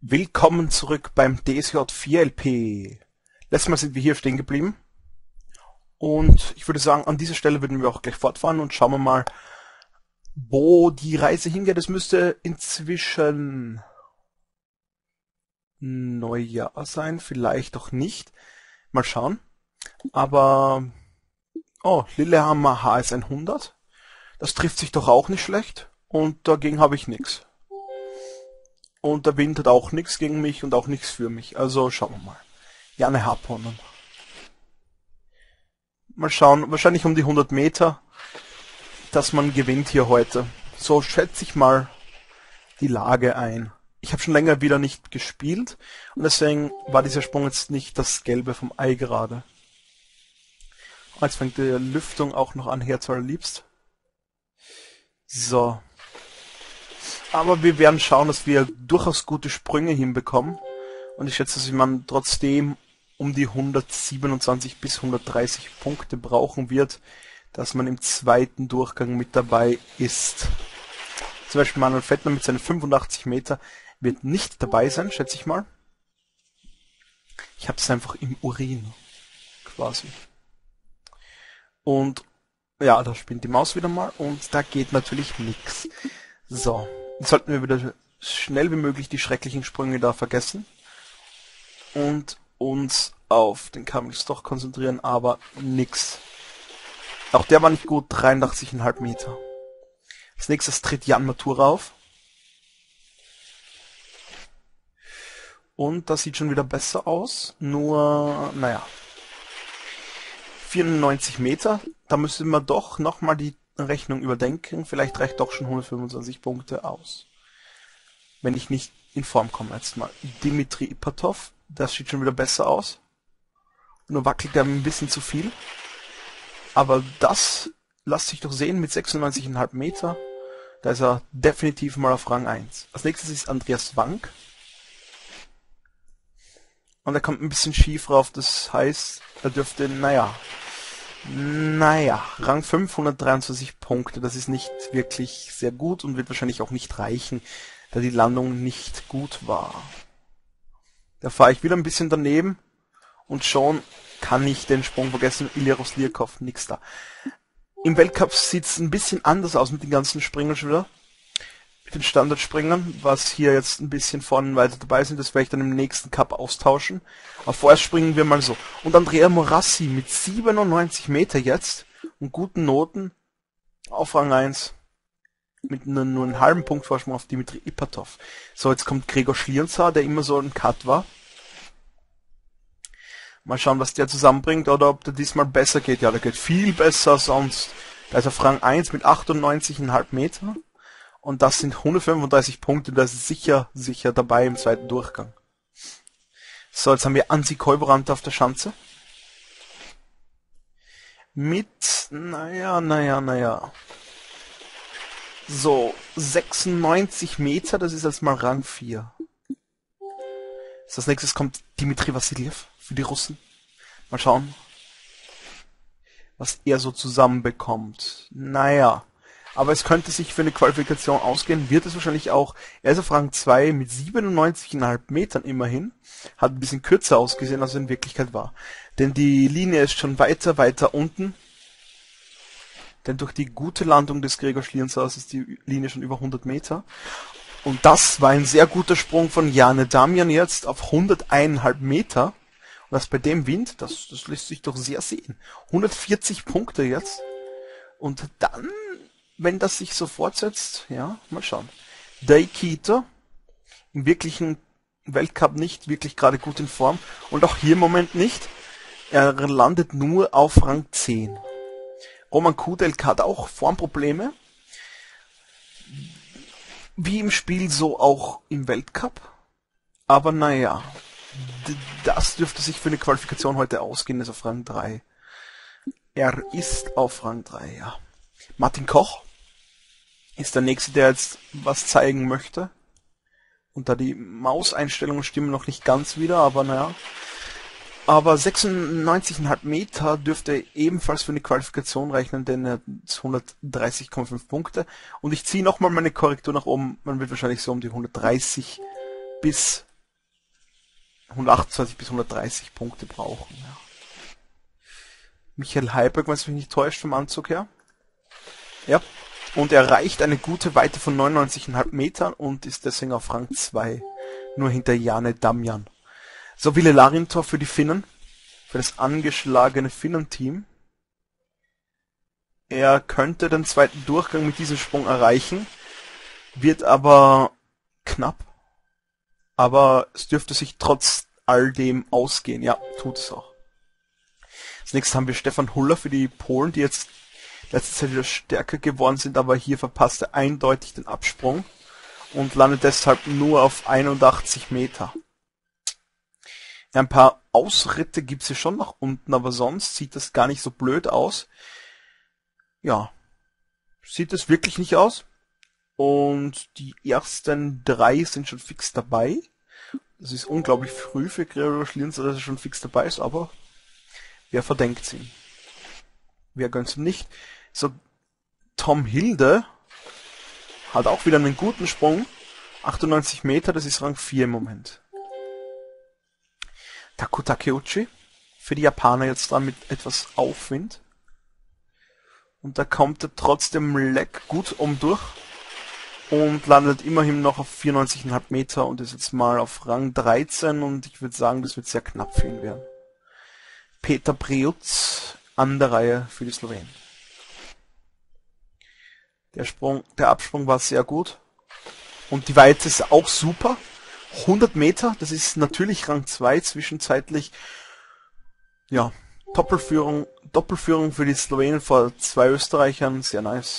Willkommen zurück beim DSJ4LP. Letztes Mal sind wir hier stehen geblieben. Und ich würde sagen, an dieser Stelle würden wir auch gleich fortfahren und schauen wir mal, wo die Reise hingeht. Es müsste inzwischen Neujahr sein, vielleicht auch nicht. Mal schauen. Aber, oh, Lillehammer HS 100. Das trifft sich doch auch nicht schlecht. Und dagegen habe ich nichts. Und der Wind hat auch nichts gegen mich und auch nichts für mich. Also schauen wir mal. Janne Harponnen. Mal schauen, wahrscheinlich um die 100 Meter, dass man gewinnt hier heute. So schätze ich mal die Lage ein. Ich habe schon länger wieder nicht gespielt und deswegen war dieser Sprung jetzt nicht das Gelbe vom Ei gerade. Jetzt fängt die Lüftung auch noch an, Herz allerliebst. So. Aber wir werden schauen, dass wir durchaus gute Sprünge hinbekommen. Und ich schätze, dass man trotzdem um die 127 bis 130 Punkte brauchen wird, dass man im zweiten Durchgang mit dabei ist. Zum Beispiel Manuel Fettner mit seinen 85 Meter wird nicht dabei sein, schätze ich mal. Ich habe es einfach im Urin, quasi. Und ja, da spinnt die Maus wieder mal und da geht natürlich nichts. So, jetzt sollten wir wieder schnell wie möglich die schrecklichen Sprünge da vergessen und uns auf den Kammelstoch konzentrieren, aber nix. Auch der war nicht gut, 83,5 Meter. Als nächstes tritt Jan Matura auf. Und das sieht schon wieder besser aus, nur, naja. 94 Meter, da müssen wir doch nochmal die Rechnung überdenken. Vielleicht reicht doch schon 125 Punkte aus. Wenn ich nicht in Form komme jetzt mal. Dimitri Ipatov, das sieht schon wieder besser aus. Nur wackelt er ein bisschen zu viel. Aber das lässt sich doch sehen mit 96,5 Meter. Da ist er definitiv mal auf Rang 1. Als nächstes ist Andreas Wank. Und er kommt ein bisschen schief rauf, das heißt, er dürfte, naja, Rang 523 Punkte, das ist nicht wirklich sehr gut und wird wahrscheinlich auch nicht reichen, da die Landung nicht gut war. Da fahre ich wieder ein bisschen daneben und schon kann ich den Sprung vergessen, Ilya Roslirkov, nix da. Im Weltcup sieht's ein bisschen anders aus mit den ganzen Springern schon wieder. Mit den Standardspringern, was hier jetzt ein bisschen vorne weiter dabei sind, das werde ich dann im nächsten Cup austauschen. Aber vorerst springen wir mal so. Und Andrea Morassi mit 97 Meter jetzt und guten Noten auf Rang 1. Mit nur einem halben Punkt Vorsprung auf Dimitri Ipatov. So, jetzt kommt Gregor Schlierenzauer, der immer so ein Cut war. Mal schauen, was der zusammenbringt oder ob der diesmal besser geht. Ja, der geht viel besser sonst. Da ist auf Rang 1 mit 98,5 Meter. Und das sind 135 Punkte, das ist sicher dabei im zweiten Durchgang. So, jetzt haben wir Ansi Kolberant auf der Schanze. Mit, naja. So, 96 Meter, das ist jetzt mal Rang 4. So, als nächstes kommt Dimitri Vassiljev für die Russen. Mal schauen, was er so zusammenbekommt. Naja. Aber es könnte sich für eine Qualifikation ausgehen, wird es wahrscheinlich auch. Er ist auf Rang 2 mit 97,5 Metern immerhin. Hat ein bisschen kürzer ausgesehen, als er in Wirklichkeit war. Denn die Linie ist schon weiter unten. Denn durch die gute Landung des Gregor Schlierenzauers ist die Linie schon über 100 Meter. Und das war ein sehr guter Sprung von Jane Damian jetzt auf 101,5 Meter. Und das bei dem Wind, das lässt sich doch sehr sehen. 140 Punkte jetzt. Und dann, wenn das sich so fortsetzt, ja, mal schauen. Daikito, im wirklichen Weltcup nicht wirklich gerade gut in Form und auch hier im Moment nicht. Er landet nur auf Rang 10. Roman Kudelka hat auch Formprobleme. Wie im Spiel, so auch im Weltcup. Aber naja, das dürfte sich für eine Qualifikation heute ausgehen, ist auf Rang 3. Er ist auf Rang 3, ja. Martin Koch ist der Nächste, der jetzt was zeigen möchte. Und da die Mauseinstellungen stimmen noch nicht ganz wieder, aber naja. Aber 96,5 Meter dürfte ebenfalls für eine Qualifikation rechnen, denn er hat 130,5 Punkte. Und ich ziehe nochmal meine Korrektur nach oben. Man wird wahrscheinlich so um die 130 bis 128 bis 130 Punkte brauchen. Ja. Michael Heiberg, wenn es mich nicht täuscht vom Anzug her. Ja. Und er erreicht eine gute Weite von 99,5 Metern und ist deswegen auf Rang 2. Nur hinter Jane Damjan. So, Ville Larintor für die Finnen. Für das angeschlagene Finnen-Team. Er könnte den zweiten Durchgang mit diesem Sprung erreichen. Wird aber knapp. Aber es dürfte sich trotz all dem ausgehen. Ja, tut es auch. Als nächstes haben wir Stefan Huller für die Polen, die jetzt letzte Zeit wieder stärker geworden sind, aber hier verpasst er eindeutig den Absprung und landet deshalb nur auf 81 Meter. Ja, ein paar Ausritte gibt's hier schon nach unten, aber sonst sieht das gar nicht so blöd aus. Ja, sieht es wirklich nicht aus. Und die ersten 3 sind schon fix dabei. Das ist unglaublich früh für Gregor Schlierenzauer, dass er schon fix dabei ist, aber wer verdenkt's ihm? Wer gönnt's ihm nicht? So, Tom Hilde hat auch wieder einen guten Sprung. 98 Meter, das ist Rang 4 im Moment. Taku Takeuchi für die Japaner jetzt dran mit etwas Aufwind. Und da kommt er trotzdem leck gut durch. Und landet immerhin noch auf 94,5 Meter und ist jetzt mal auf Rang 13 und ich würde sagen, das wird sehr knapp für ihn werden. Peter Preutz an der Reihe für die Slowenen. Der Absprung war sehr gut. Und die Weite ist auch super. 100 Meter, das ist natürlich Rang 2, zwischenzeitlich, ja, Doppelführung für die Slowenen vor 2 Österreichern, sehr nice.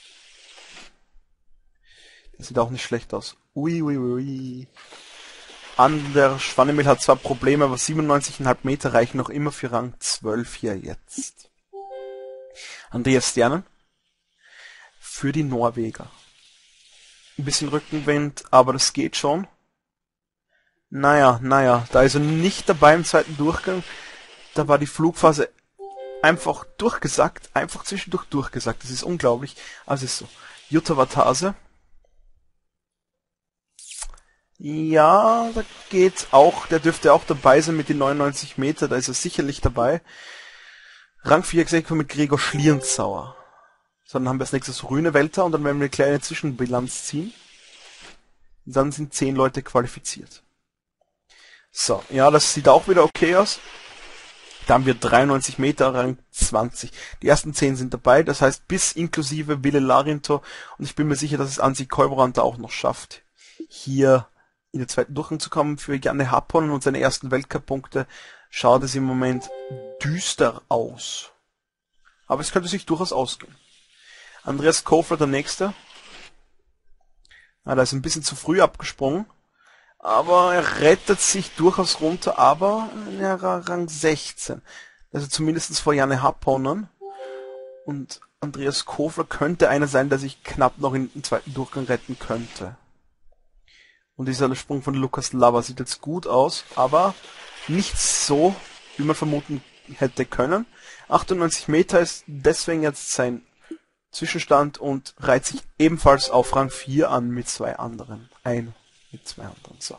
Das sieht auch nicht schlecht aus. Ui. Anders Schwanemil hat zwar Probleme, aber 97,5 Meter reichen noch immer für Rang 12 hier jetzt. Andreas Sternen für die Norweger. Ein bisschen Rückenwind, aber das geht schon. Naja, da ist er nicht dabei im zweiten Durchgang. Da war die Flugphase einfach durchgesackt, einfach zwischendurch durchgesackt. Das ist unglaublich. Also ist so. Jutta Watase. Ja, da geht's auch. Der dürfte auch dabei sein mit den 99 Meter. Da ist er sicherlich dabei. Rang 4 Executive mit Gregor Schlierenzauer. So, dann haben wir als nächstes Rühnewelter und dann werden wir eine kleine Zwischenbilanz ziehen. Und dann sind 10 Leute qualifiziert. So, ja, das sieht auch wieder okay aus. Da haben wir 93 Meter, Rang 20. Die ersten 10 sind dabei, das heißt bis inklusive Ville Larintor. Und ich bin mir sicher, dass es Ansi Kolbrand da auch noch schafft, hier in den zweiten Durchgang zu kommen. Für Janne Happonen und seine ersten Weltcup-Punkte schaut es im Moment düster aus. Aber es könnte sich durchaus ausgehen. Andreas Kofler, der Nächste. Da ist ein bisschen zu früh abgesprungen. Aber er rettet sich durchaus runter, aber Rang 16. Also zumindest vor Janne Happonen. Und Andreas Kofler könnte einer sein, der sich knapp noch in den zweiten Durchgang retten könnte. Und dieser Sprung von Lukas Lava sieht jetzt gut aus, aber nicht so, wie man vermuten hätte können. 98 Meter ist deswegen jetzt sein Zwischenstand und reiht sich ebenfalls auf Rang 4 an mit 2 anderen. So.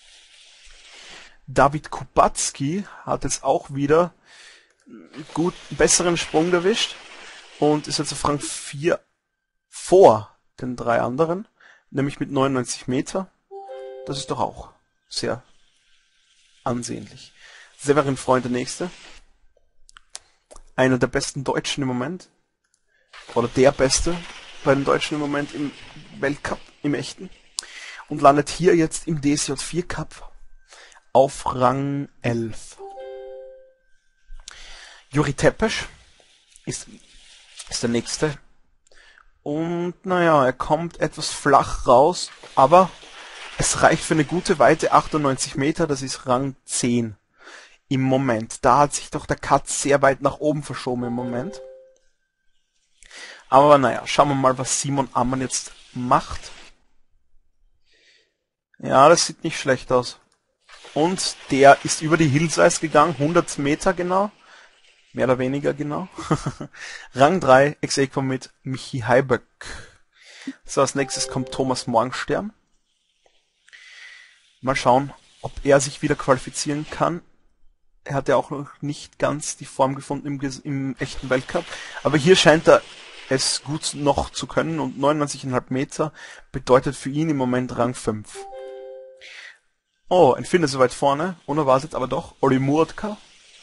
David Kubacki hat jetzt auch wieder einen besseren Sprung erwischt und ist jetzt auf Rang 4 vor den 3 anderen, nämlich mit 99 Meter. Das ist doch auch sehr ansehnlich. Severin Freund, der Nächste. Einer der besten Deutschen im Moment. Oder der Beste bei den Deutschen im Moment im Weltcup, im Echten. Und landet hier jetzt im DSJ4 Cup auf Rang 11. Juri Tepes ist der Nächste. Und naja, er kommt etwas flach raus, aber es reicht für eine gute Weite, 98 Meter, das ist Rang 10 im Moment. Da hat sich doch der Cut sehr weit nach oben verschoben im Moment. Aber naja, schauen wir mal, was Simon Ammann jetzt macht. Ja, das sieht nicht schlecht aus. Und der ist über die Hillsides gegangen, 100 Meter genau. Mehr oder weniger genau. Rang 3, Ex-Aequo mit Michi Heiberg. So, als nächstes kommt Thomas Morgenstern. Mal schauen, ob er sich wieder qualifizieren kann. Er hat ja auch noch nicht ganz die Form gefunden im echten Weltcup. Aber hier scheint er es gut noch zu können und 99,5 Meter bedeutet für ihn im Moment Rang 5. Oh, ein Finne so weit vorne, unerwartet, aber doch. Olli Murtka.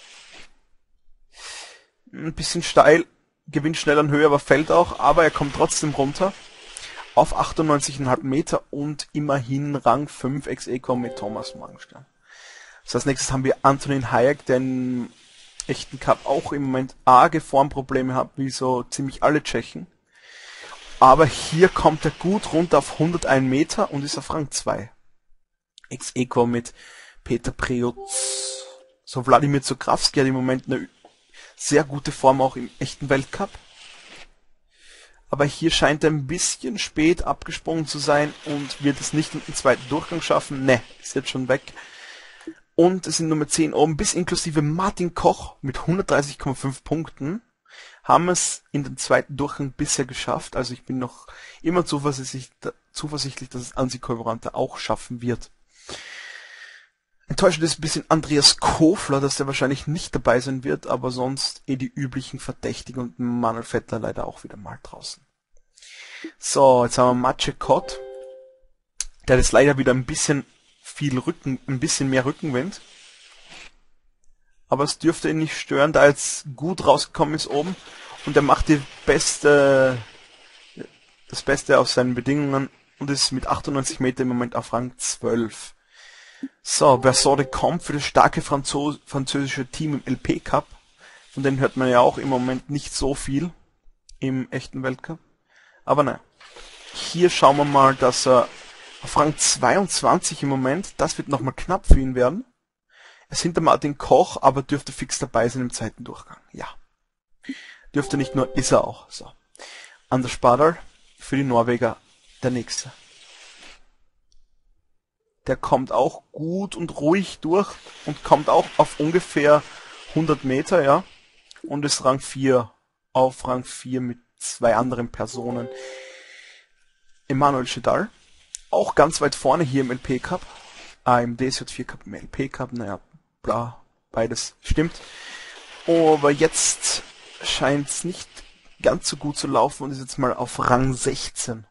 Ein bisschen steil, gewinnt schnell an Höhe, aber fällt auch, aber er kommt trotzdem runter auf 98,5 Meter und immerhin Rang 5 ex-aequo mit Thomas Morgenstern. Das heißt, nächstes haben wir Antonin Hayek, der im echten Cup auch im Moment arge Formprobleme hat, wie so ziemlich alle Tschechen. Aber hier kommt er gut runter auf 101 Meter und ist auf Rang 2. Ex-aequo mit Peter Preuss. So Wladimir Zukrawski hat im Moment eine sehr gute Form auch im echten Weltcup. Aber hier scheint er ein bisschen spät abgesprungen zu sein und wird es nicht in den zweiten Durchgang schaffen. Ne, ist jetzt schon weg. Und es sind Nummer 10 oben, bis inklusive Martin Koch mit 130,5 Punkten haben es in den zweiten Durchgang bisher geschafft. Also ich bin noch immer zuversichtlich, dass es Anssi Koivuranto auch schaffen wird. Enttäuschend ist ein bisschen Andreas Kofler, dass der wahrscheinlich nicht dabei sein wird, aber sonst die üblichen Verdächtigen und Manuel Vettler leider auch wieder mal draußen. So, jetzt haben wir Maciej Kot. Der hat jetzt leider wieder ein bisschen mehr Rückenwind. Aber es dürfte ihn nicht stören, da er jetzt gut rausgekommen ist oben und er macht das Beste aus seinen Bedingungen und ist mit 98 Meter im Moment auf Rang 12. So, Bersode kommt für das starke französische Team im LP Cup. Von denen hört man ja auch im Moment nicht so viel im echten Weltcup. Aber nein. Hier schauen wir mal, dass er auf Rang 22 im Moment, das wird nochmal knapp für ihn werden. Er ist hinter Martin Koch, aber dürfte fix dabei sein im zweiten Durchgang. Ja. Dürfte nicht nur, ist er auch. So. Anders Spadal für die Norweger der nächste. Der kommt auch gut und ruhig durch und kommt auch auf ungefähr 100 Meter, ja. Und ist Rang 4, auf Rang 4 mit 2 anderen Personen. Emanuel Chedal, auch ganz weit vorne hier im LP Cup. Im DSJ4 Cup, im LP Cup, naja, bla, beides stimmt. Aber jetzt scheint es nicht ganz so gut zu laufen und ist jetzt mal auf Rang 16.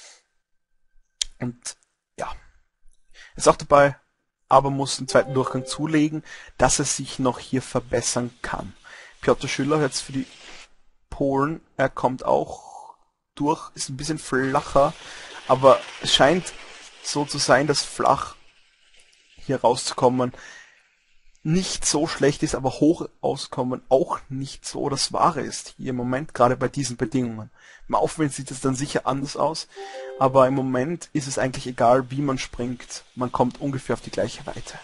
Und ja, ist auch dabei, aber muss den zweiten Durchgang zulegen, dass er sich noch hier verbessern kann. Piotr Schüller jetzt für die Polen, er kommt auch durch, ist ein bisschen flacher, aber es scheint so zu sein, dass flach hier rauszukommen nicht so schlecht ist, aber hoch auskommen auch nicht so das Wahre ist hier im Moment, gerade bei diesen Bedingungen. Im Aufwind sieht es dann sicher anders aus, aber im Moment ist es eigentlich egal, wie man springt, man kommt ungefähr auf die gleiche Weite.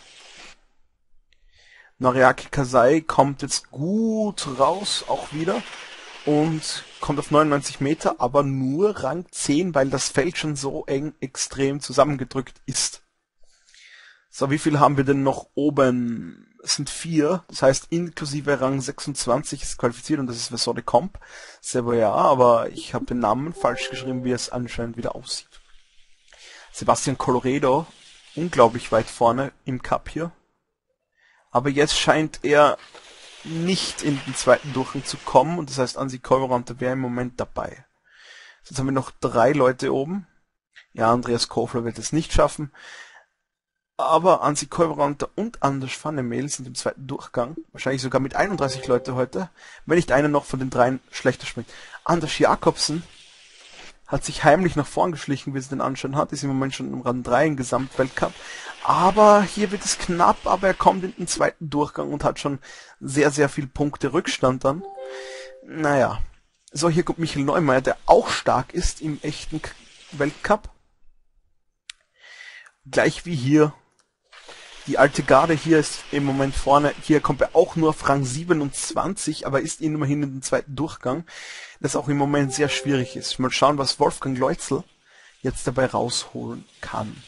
Noriaki Kasai kommt jetzt gut raus, auch wieder, und kommt auf 99 Meter, aber nur Rang 10, weil das Feld schon so eng extrem zusammengedrückt ist. So, wie viel haben wir denn noch oben? Es sind 4, das heißt inklusive Rang 26 ist qualifiziert und das ist Versode Comp. Selber ja, aber ich habe den Namen falsch geschrieben, wie es anscheinend wieder aussieht. Sebastian Colloredo, unglaublich weit vorne im Cup hier. Aber jetzt scheint er nicht in den zweiten Durchgang zu kommen und das heißt Anssi Koivuranto wäre im Moment dabei. Jetzt haben wir noch 3 Leute oben. Ja, Andreas Kofler wird es nicht schaffen. Aber Anssi Koivuranto und Anders Vannemel sind im zweiten Durchgang, wahrscheinlich sogar mit 31 Leute heute, wenn nicht einer noch von den 3 schlechter springt. Anders Jakobsen hat sich heimlich nach vorn geschlichen, wie es den Anschein hat, ist im Moment schon im Rang 3 im Gesamtweltcup. Aber hier wird es knapp, aber er kommt in den zweiten Durchgang und hat schon sehr, sehr viel Punkte Rückstand dann. Naja. So, hier kommt Michael Neumeier, der auch stark ist im echten Weltcup. Gleich wie hier. Die alte Garde hier ist im Moment vorne. Hier kommt er auch nur auf Rang 27, aber ist immerhin in den zweiten Durchgang. Das auch im Moment sehr schwierig ist. Mal schauen, was Wolfgang Leutzel jetzt dabei rausholen kann.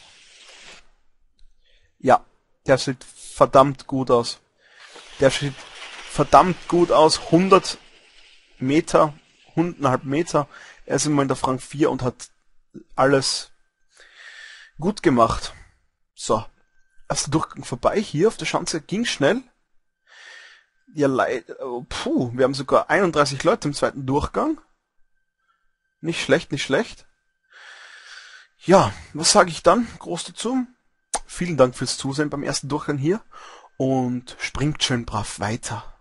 Ja, der sieht verdammt gut aus. Der sieht verdammt gut aus. 100 Meter, 100,5 Meter. Er ist im Moment auf Rang 4 und hat alles gut gemacht. So. Erster Durchgang vorbei. Hier auf der Schanze ging schnell. Ja, wir haben sogar 31 Leute im zweiten Durchgang. Nicht schlecht, nicht schlecht. Ja, was sage ich dann groß dazu? Vielen Dank fürs Zusehen beim ersten Durchgang hier und springt schön brav weiter.